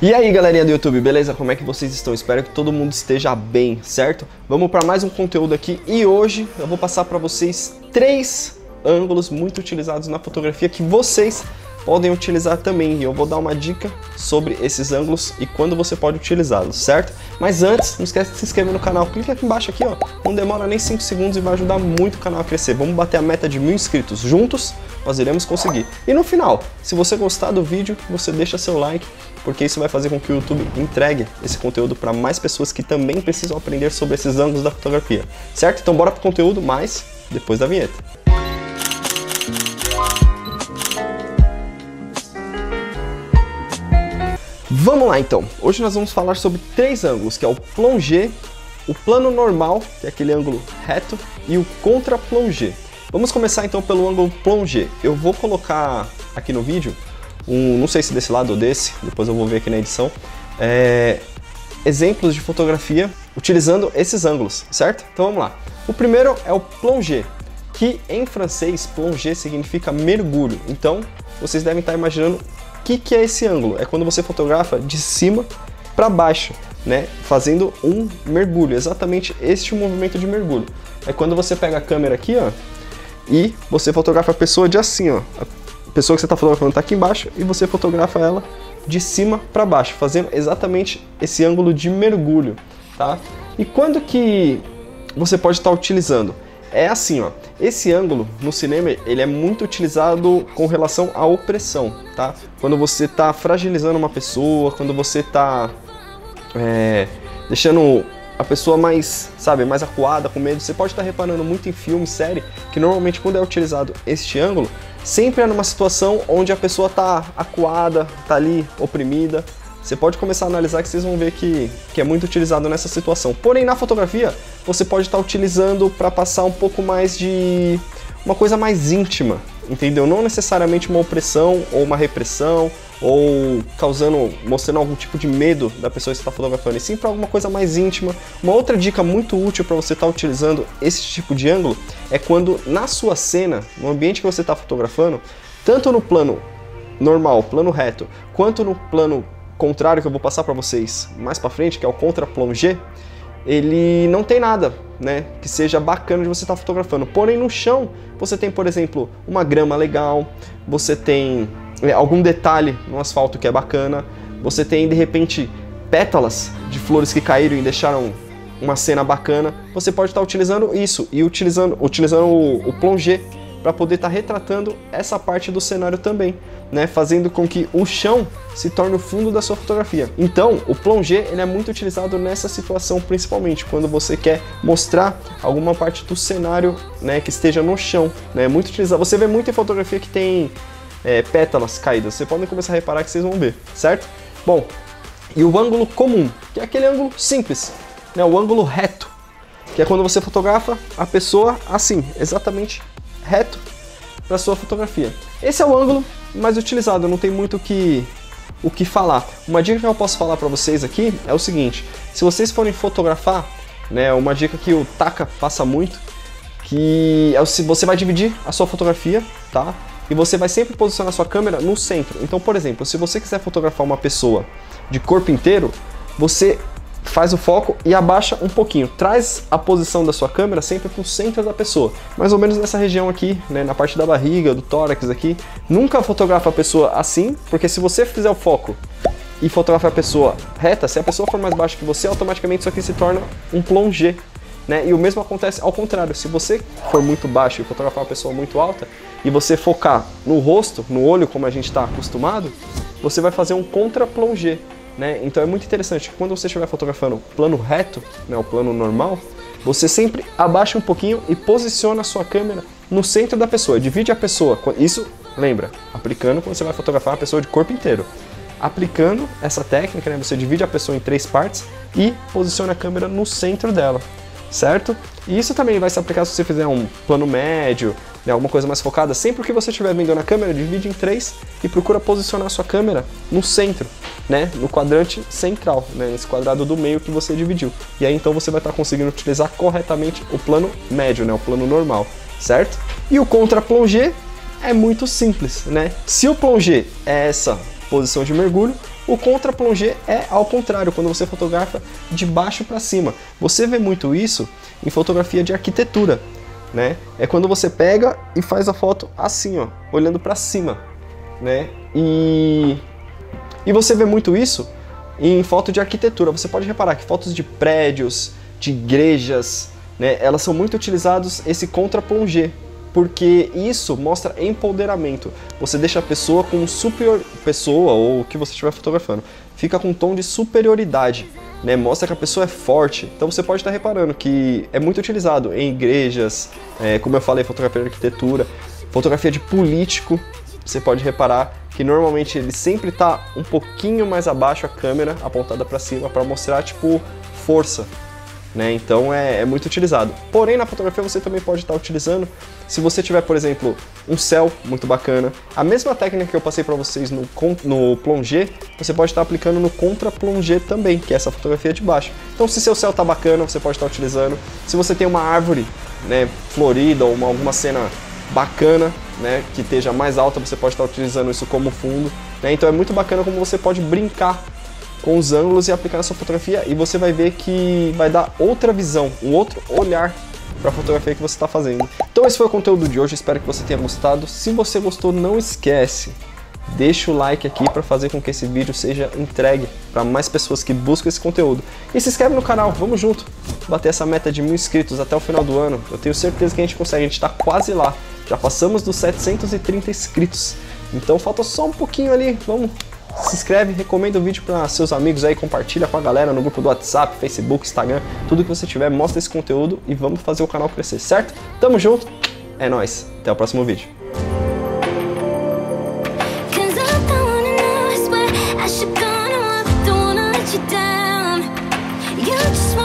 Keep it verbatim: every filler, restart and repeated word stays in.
E aí galerinha do YouTube, beleza? Como é que vocês estão? Espero que todo mundo esteja bem, certo? Vamos para mais um conteúdo aqui e hoje eu vou passar para vocês três ângulos muito utilizados na fotografia que vocês podem utilizar também. E eu vou dar uma dica sobre esses ângulos e quando você pode utilizá-los, certo? Mas antes, não esquece de se inscrever no canal, clica aqui embaixo aqui, ó. Não demora nem cinco segundos e vai ajudar muito o canal a crescer. Vamos bater a meta de mil inscritos juntos, nós iremos conseguir. E no final, se você gostar do vídeo, você deixa seu like, porque isso vai fazer com que o YouTube entregue esse conteúdo para mais pessoas que também precisam aprender sobre esses ângulos da fotografia, certo? Então bora pro conteúdo, mas depois da vinheta. Vamos lá então, hoje nós vamos falar sobre três ângulos, que é o plongé, o plano normal, que é aquele ângulo reto, e o contra-plongé. Vamos começar então pelo ângulo plongé. Eu vou colocar aqui no vídeo, um, não sei se desse lado ou desse, depois eu vou ver aqui na edição, é, exemplos de fotografia utilizando esses ângulos, certo? Então vamos lá. O primeiro é o plongé, que em francês, plongé significa mergulho. Então vocês devem estar imaginando o que, que é esse ângulo. É quando você fotografa de cima para baixo, né? Fazendo um mergulho, exatamente este movimento de mergulho. É quando você pega a câmera aqui, ó, e você fotografa a pessoa de assim, ó. A pessoa que você está fotografando está aqui embaixo e você fotografa ela de cima para baixo, fazendo exatamente esse ângulo de mergulho, tá? E quando que você pode estar utilizando? É assim, ó. Esse ângulo no cinema ele é muito utilizado com relação à opressão, tá? Quando você está fragilizando uma pessoa, quando você está é, deixando a pessoa mais, sabe, mais acuada, com medo. Você pode estar reparando muito em filme, série, que normalmente quando é utilizado este ângulo, sempre é numa situação onde a pessoa está acuada, está ali oprimida. Você pode começar a analisar que vocês vão ver que, que é muito utilizado nessa situação. Porém, na fotografia, você pode estar utilizando para passar um pouco mais de uma coisa mais íntima, entendeu? Não necessariamente uma opressão ou uma repressão, ou causando, mostrando algum tipo de medo da pessoa que está fotografando, e sim para alguma coisa mais íntima. Uma outra dica muito útil para você estar utilizando esse tipo de ângulo é quando na sua cena, no ambiente que você está fotografando, tanto no plano normal, plano reto, quanto no plano contrário que eu vou passar para vocês mais para frente, que é o contra-plongé, ele não tem nada, né, que seja bacana de você estar fotografando. Porém, no chão, você tem, por exemplo, uma grama legal, você tem é, algum detalhe no asfalto que é bacana, você tem, de repente, pétalas de flores que caíram e deixaram uma cena bacana. Você pode estar utilizando isso e utilizando, utilizando o, o plongé para poder estar retratando essa parte do cenário também, né, fazendo com que o chão se torne o fundo da sua fotografia. Então, o plongé ele é muito utilizado nessa situação, principalmente quando você quer mostrar alguma parte do cenário, né, que esteja no chão, né, muito utilizado. Você vê muito em fotografia que tem é, pétalas caídas. Você pode começar a reparar que vocês vão ver, certo? Bom, e o ângulo comum, que é aquele ângulo simples, né, o ângulo reto, que é quando você fotografa a pessoa assim, exatamente reto para sua fotografia. Esse é o ângulo mais utilizado, não tem muito o que, o que falar. Uma dica que eu posso falar para vocês aqui é o seguinte: se vocês forem fotografar, né, uma dica que o Taka passa muito, que é se você vai dividir a sua fotografia, tá? E você vai sempre posicionar a sua câmera no centro. Então, por exemplo, se você quiser fotografar uma pessoa de corpo inteiro, você faz o foco e abaixa um pouquinho, traz a posição da sua câmera sempre para o centro da pessoa, mais ou menos nessa região aqui, né, na parte da barriga, do tórax aqui. Nunca fotografa a pessoa assim, porque se você fizer o foco e fotografar a pessoa reta, se a pessoa for mais baixa que você, automaticamente isso aqui se torna um plongé, né? E o mesmo acontece ao contrário. Se você for muito baixo e fotografar uma pessoa muito alta e você focar no rosto, no olho, como a gente está acostumado, você vai fazer um contra-plongé. Né? Então é muito interessante que quando você estiver fotografando plano reto, né, o plano normal, você sempre abaixa um pouquinho e posiciona a sua câmera no centro da pessoa, divide a pessoa, isso, lembra, aplicando quando você vai fotografar a pessoa de corpo inteiro. Aplicando essa técnica, né, você divide a pessoa em três partes e posiciona a câmera no centro dela, certo? E isso também vai se aplicar se você fizer um plano médio, né, alguma coisa mais focada. Sempre que você estiver vendo na câmera, divide em três e procura posicionar a sua câmera no centro, né, no quadrante central, né, nesse quadrado do meio que você dividiu. E aí então você vai estar conseguindo utilizar corretamente o plano médio, né, o plano normal, certo? E o contra-plongé é muito simples, né? Se o plongé é essa posição de mergulho, O contra-plongé é ao contrário, quando você fotografa de baixo para cima. Você vê muito isso em fotografia de arquitetura, né? É quando você pega e faz a foto assim, ó, olhando para cima, né? E, e você vê muito isso em foto de arquitetura. Você pode reparar que fotos de prédios, de igrejas, né, elas são muito utilizadas esse contra-plongé, porque isso mostra empoderamento. Você deixa a pessoa com superior, pessoa ou o que você estiver fotografando, fica com um tom de superioridade, né? Mostra que a pessoa é forte. Então você pode estar reparando que é muito utilizado em igrejas, é, como eu falei, fotografia de arquitetura, fotografia de político. Você pode reparar que normalmente ele sempre está um pouquinho mais abaixo, a câmera apontada para cima, para mostrar tipo força, né? Então é, é muito utilizado. Porém, na fotografia você também pode estar utilizando, se você tiver, por exemplo, um céu muito bacana, a mesma técnica que eu passei para vocês no, no plongé, você pode estar aplicando no contra-plongé também, que é essa fotografia de baixo. Então, se seu céu está bacana, você pode estar utilizando. Se você tem uma árvore, né, florida ou uma, alguma cena bacana, né, que esteja mais alta, você pode estar utilizando isso como fundo, né? Então é muito bacana como você pode brincar com os ângulos e aplicar na sua fotografia, e você vai ver que vai dar outra visão, um outro olhar para a fotografia que você está fazendo. Então esse foi o conteúdo de hoje, espero que você tenha gostado. Se você gostou, não esquece, deixa o like aqui para fazer com que esse vídeo seja entregue para mais pessoas que buscam esse conteúdo. E se inscreve no canal, vamos junto, bater essa meta de mil inscritos até o final do ano. Eu tenho certeza que a gente consegue, a gente está quase lá, já passamos dos setecentos e trinta inscritos. Então falta só um pouquinho ali, vamos... Se inscreve, recomenda o vídeo para seus amigos aí, compartilha com a galera no grupo do WhatsApp, Facebook, Instagram, tudo que você tiver, mostra esse conteúdo e vamos fazer o canal crescer, certo? Tamo junto, é nóis, até o próximo vídeo. You just